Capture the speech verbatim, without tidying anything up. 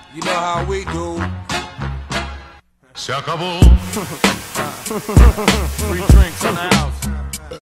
You know how we do. Se acabó. Free drinks in the house.